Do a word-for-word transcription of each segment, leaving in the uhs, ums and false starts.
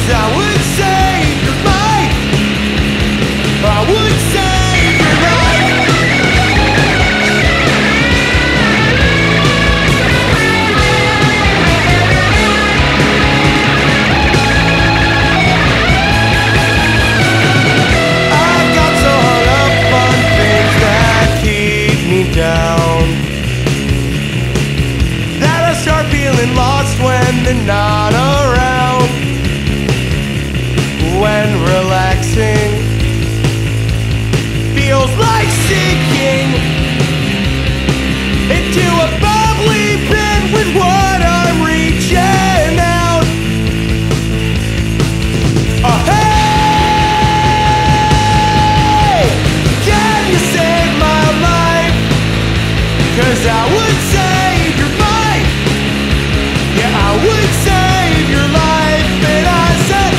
'cause I would save your life. I would save your life. I got so hung up on things that keep me down that I start feeling lost when they're not around. When relaxing feels like sinking into a bubbly pit with what I'm reaching out. Oh, hey, can you save my life? 'Cause I would save your life. Yeah, I would save your life. And I said,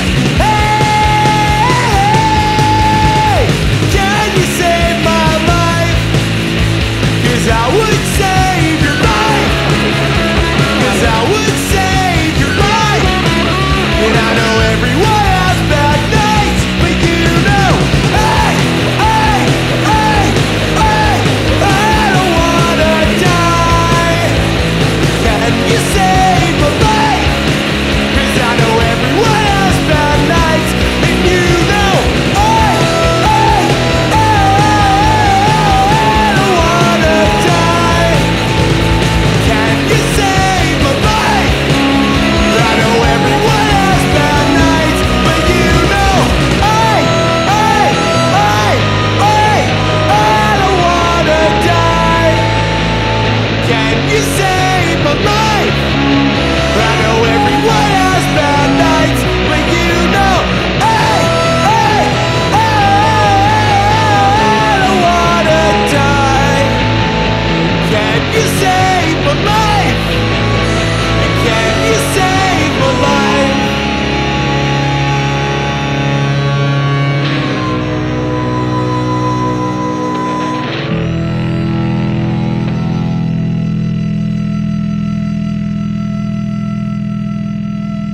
hey, can you save my life? 'Cause I would save your life. 'Cause I would save your life. And I know everyone has bad nights, but you know, hey, hey, hey, hey, I don't wanna die. Can you save my life? 'Cause I know everyone has bad nights, and you know, hey, hey, hey, I don't wanna die. Can you save my life? I know everyone has bad nights, but you know, hey, hey, hey, hey, I don't wanna die. Can you save my life? I know everyone